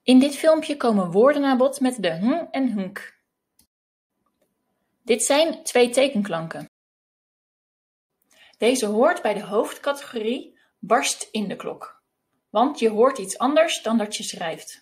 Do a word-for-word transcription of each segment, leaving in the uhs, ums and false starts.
In dit filmpje komen woorden aan bod met de hm en hunk. Dit zijn twee tekenklanken. Deze hoort bij de hoofdcategorie barst in de klok, want je hoort iets anders dan dat je schrijft.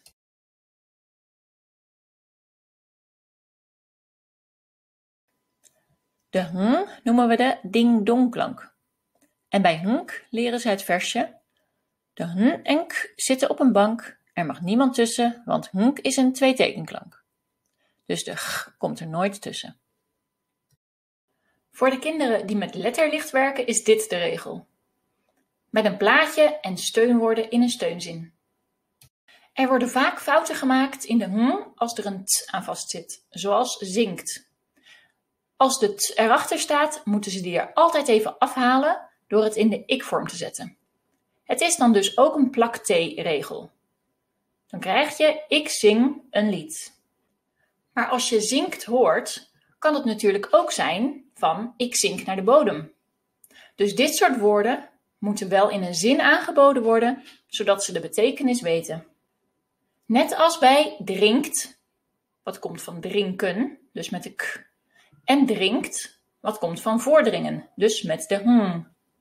De hm noemen we de ding-dong-klank. En bij hunk leren ze het versje: de hm en k zitten op een bank, er mag niemand tussen, want hunk is een tweetekenklank. Dus de g komt er nooit tussen. Voor de kinderen die met letterlicht werken is dit de regel. Met een plaatje en steunwoorden in een steunzin. Er worden vaak fouten gemaakt in de hm als er een t aan vastzit, zoals zingt. Als de t erachter staat, moeten ze die er altijd even afhalen door het in de ik-vorm te zetten. Het is dan dus ook een plak-t-regel. Dan krijg je ik zing een lied. Maar als je zingt hoort, kan het natuurlijk ook zijn van ik zink naar de bodem. Dus dit soort woorden moeten wel in een zin aangeboden worden, zodat ze de betekenis weten. Net als bij drinkt, wat komt van drinken, dus met de k, en drinkt, wat komt van voordringen, dus met de hm.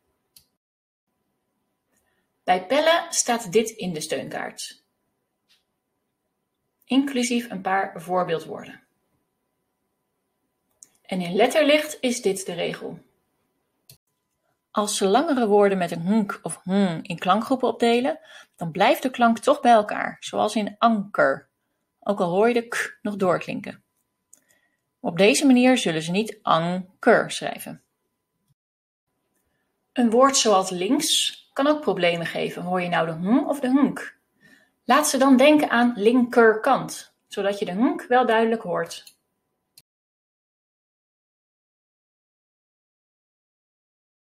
Bij pellen staat dit in de steunkaart, inclusief een paar voorbeeldwoorden. En in letterlicht is dit de regel. Als ze langere woorden met een hunk of hm in klankgroepen opdelen, dan blijft de klank toch bij elkaar, zoals in anker, ook al hoor je de k nog doorklinken. Op deze manier zullen ze niet anker schrijven. Een woord zoals links kan ook problemen geven. Hoor je nou de hm of de hunk? Laat ze dan denken aan linkerkant, zodat je de hunk wel duidelijk hoort.